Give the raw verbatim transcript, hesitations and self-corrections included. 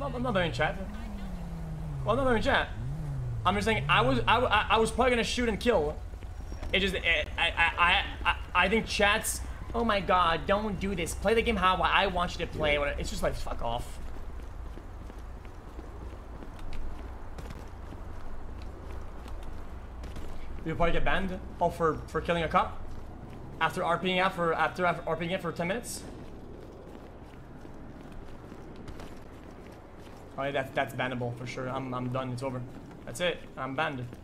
not, I'm not doing chat. Well, I'm not doing chat. I'm just saying I was I, I, I was probably gonna shoot and kill. It just it, I, I I I think chat's. Oh my god! Don't do this. Play the game how I want you to play. It's just like fuck off. You'll probably get banned. Oh, for for killing a cop after RPing out for after RPing it for ten minutes. Oh, yeah, that's that's bannable for sure. I'm I'm done. It's over. That's it. I'm banned.